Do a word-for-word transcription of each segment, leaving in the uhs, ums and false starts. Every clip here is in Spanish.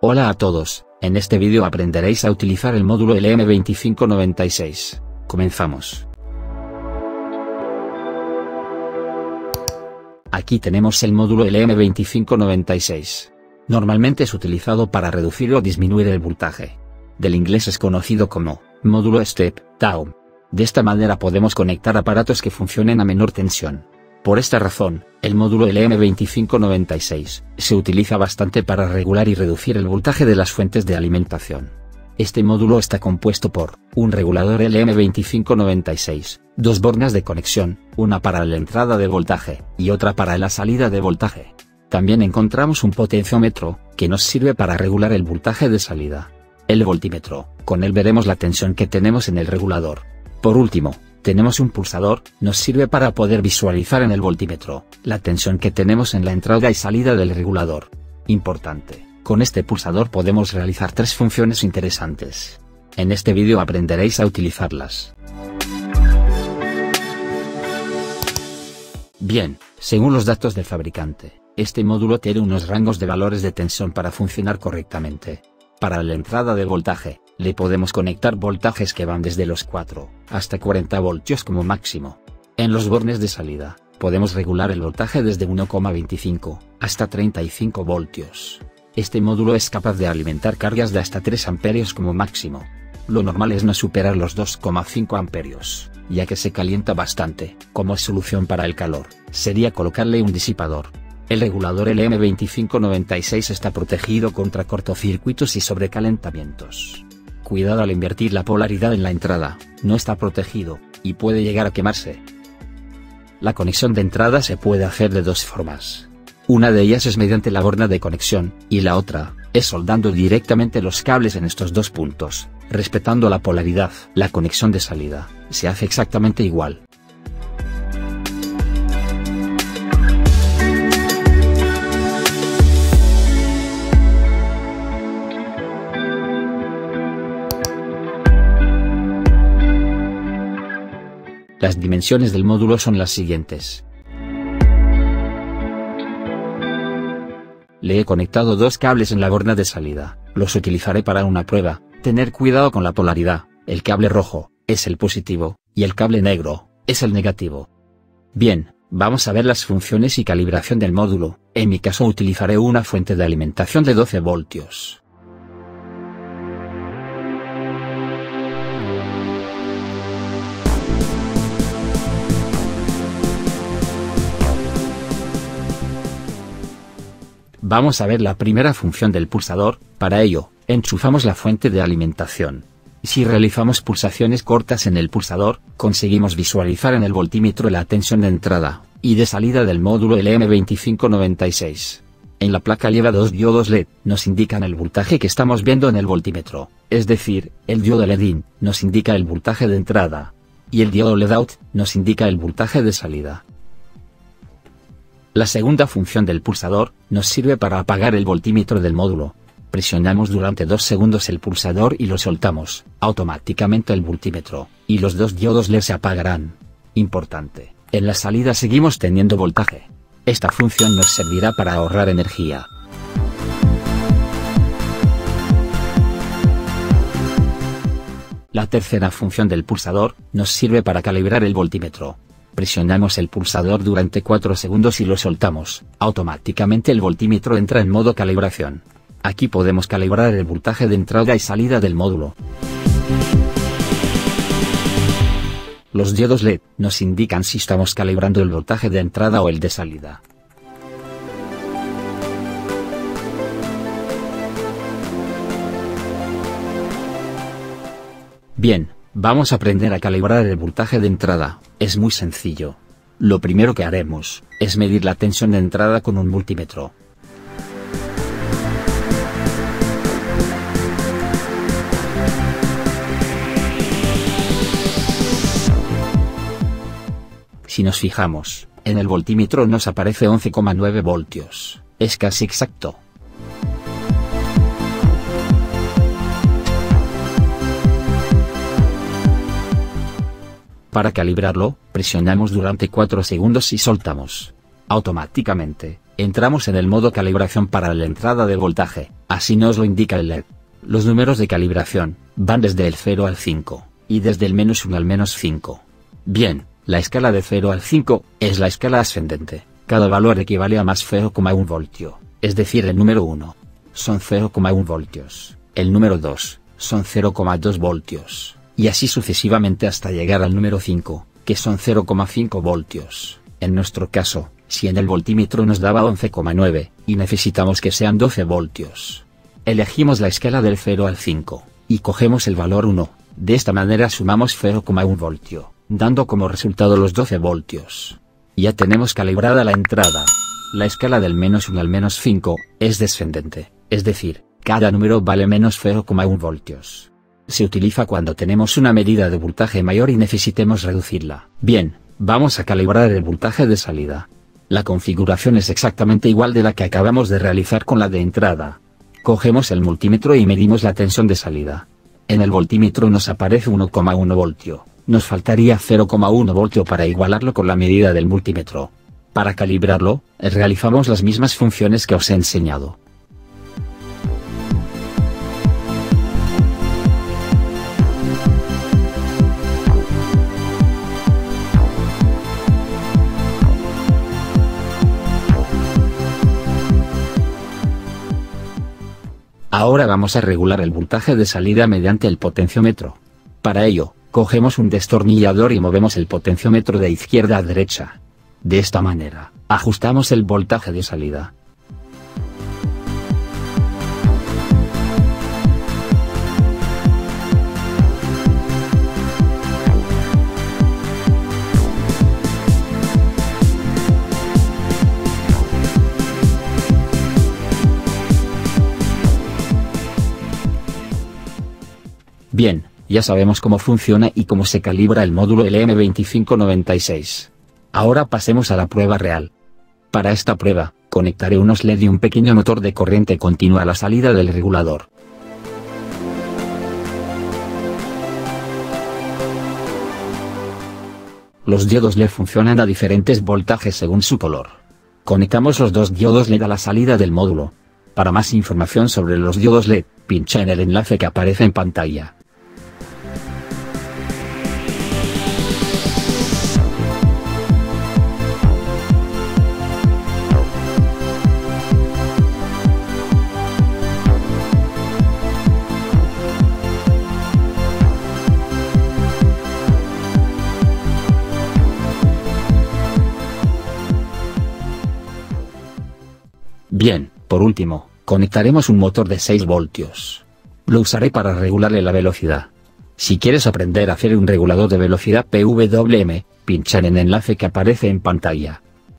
Hola a todos, en este vídeo aprenderéis a utilizar el módulo L M veinticinco noventa y seis. Comenzamos. Aquí tenemos el módulo L M veinticinco noventa y seis. Normalmente es utilizado para reducir o disminuir el voltaje. Del inglés es conocido como módulo Step Down. De esta manera podemos conectar aparatos que funcionen a menor tensión. Por esta razón, el módulo L M veinticinco noventa y seis se utiliza bastante para regular y reducir el voltaje de las fuentes de alimentación. Este módulo está compuesto por un regulador L M veinticinco noventa y seis, dos bornas de conexión, una para la entrada de voltaje y otra para la salida de voltaje. También encontramos un potenciómetro, que nos sirve para regular el voltaje de salida. El voltímetro, con él veremos la tensión que tenemos en el regulador. Por último, tenemos un pulsador, nos sirve para poder visualizar en el voltímetro la tensión que tenemos en la entrada y salida del regulador. Importante, con este pulsador podemos realizar tres funciones interesantes. En este vídeo aprenderéis a utilizarlas. Bien, según los datos del fabricante, este módulo tiene unos rangos de valores de tensión para funcionar correctamente. Para la entrada de voltaje, le podemos conectar voltajes que van desde los cuatro hasta cuarenta voltios como máximo. En los bornes de salida, podemos regular el voltaje desde uno coma veinticinco hasta treinta y cinco voltios. Este módulo es capaz de alimentar cargas de hasta tres amperios como máximo. Lo normal es no superar los dos coma cinco amperios, ya que se calienta bastante. Como solución para el calor, sería colocarle un disipador. El regulador L M veinticinco noventa y seis está protegido contra cortocircuitos y sobrecalentamientos. Cuidado al invertir la polaridad en la entrada, no está protegido, y puede llegar a quemarse. La conexión de entrada se puede hacer de dos formas. Una de ellas es mediante la borna de conexión, y la otra, es soldando directamente los cables en estos dos puntos, respetando la polaridad. La conexión de salida, se hace exactamente igual. Las dimensiones del módulo son las siguientes. Le he conectado dos cables en la borna de salida, los utilizaré para una prueba. Tener cuidado con la polaridad, el cable rojo es el positivo, y el cable negro es el negativo. Bien, vamos a ver las funciones y calibración del módulo. En mi caso utilizaré una fuente de alimentación de doce voltios. Vamos a ver la primera función del pulsador. Para ello, enchufamos la fuente de alimentación. Si realizamos pulsaciones cortas en el pulsador, conseguimos visualizar en el voltímetro la tensión de entrada y de salida del módulo L M veinticinco noventa y seis. En la placa lleva dos diodos L E D, nos indican el voltaje que estamos viendo en el voltímetro, es decir, el diodo L E D in nos indica el voltaje de entrada, y el diodo L E D out nos indica el voltaje de salida. La segunda función del pulsador, nos sirve para apagar el voltímetro del módulo. Presionamos durante dos segundos el pulsador y lo soltamos, automáticamente el voltímetro, y los dos diodos L E D se apagarán. Importante, en la salida seguimos teniendo voltaje. Esta función nos servirá para ahorrar energía. La tercera función del pulsador, nos sirve para calibrar el voltímetro. Presionamos el pulsador durante cuatro segundos y lo soltamos, automáticamente el voltímetro entra en modo calibración. Aquí podemos calibrar el voltaje de entrada y salida del módulo. Los diodos L E D nos indican si estamos calibrando el voltaje de entrada o el de salida. Bien, vamos a aprender a calibrar el voltaje de entrada. Es muy sencillo. Lo primero que haremos es medir la tensión de entrada con un multímetro. Si nos fijamos, en el voltímetro nos aparece once coma nueve voltios, es casi exacto. Para calibrarlo, presionamos durante cuatro segundos y soltamos. Automáticamente, entramos en el modo calibración para la entrada de voltaje. Así nos lo indica el L E D. Los números de calibración van desde el cero al cinco, y desde el menos uno al menos cinco. Bien, la escala de cero al cinco es la escala ascendente. Cada valor equivale a más cero coma uno voltio, es decir, el número uno son cero coma uno voltios, el número dos son cero coma dos voltios, y así sucesivamente hasta llegar al número cinco, que son cero coma cinco voltios. En nuestro caso, si en el voltímetro nos daba once coma nueve, y necesitamos que sean doce voltios. Elegimos la escala del cero al cinco, y cogemos el valor uno, de esta manera sumamos cero coma uno voltio, dando como resultado los doce voltios. Ya tenemos calibrada la entrada. La escala del menos uno al menos cinco, es descendente, es decir, cada número vale menos cero coma uno voltios. Se utiliza cuando tenemos una medida de voltaje mayor y necesitemos reducirla. Bien, vamos a calibrar el voltaje de salida. La configuración es exactamente igual de la que acabamos de realizar con la de entrada. Cogemos el multímetro y medimos la tensión de salida. En el voltímetro nos aparece uno coma uno voltio, nos faltaría cero coma uno voltio para igualarlo con la medida del multímetro. Para calibrarlo, realizamos las mismas funciones que os he enseñado. Ahora vamos a regular el voltaje de salida mediante el potenciómetro. Para ello, cogemos un destornillador y movemos el potenciómetro de izquierda a derecha. De esta manera, ajustamos el voltaje de salida. Bien, ya sabemos cómo funciona y cómo se calibra el módulo L M veinticinco noventa y seis. Ahora pasemos a la prueba real. Para esta prueba, conectaré unos L E D y un pequeño motor de corriente continua a la salida del regulador. Los diodos L E D funcionan a diferentes voltajes según su color. Conectamos los dos diodos L E D a la salida del módulo. Para más información sobre los diodos L E D, pincha en el enlace que aparece en pantalla. Bien, por último, conectaremos un motor de seis voltios. Lo usaré para regularle la velocidad. Si quieres aprender a hacer un regulador de velocidad P W M, pincha en el enlace que aparece en pantalla.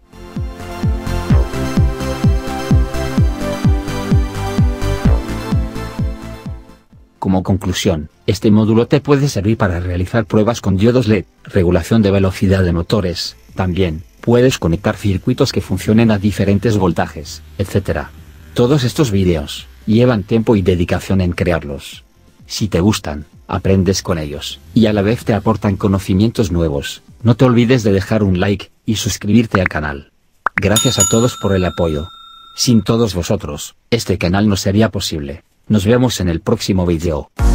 Como conclusión, este módulo te puede servir para realizar pruebas con diodos L E D, regulación de velocidad de motores, también puedes conectar circuitos que funcionen a diferentes voltajes, etcétera. Todos estos vídeos llevan tiempo y dedicación en crearlos. Si te gustan, aprendes con ellos, y a la vez te aportan conocimientos nuevos, no te olvides de dejar un like, y suscribirte al canal. Gracias a todos por el apoyo. Sin todos vosotros, este canal no sería posible. Nos vemos en el próximo vídeo.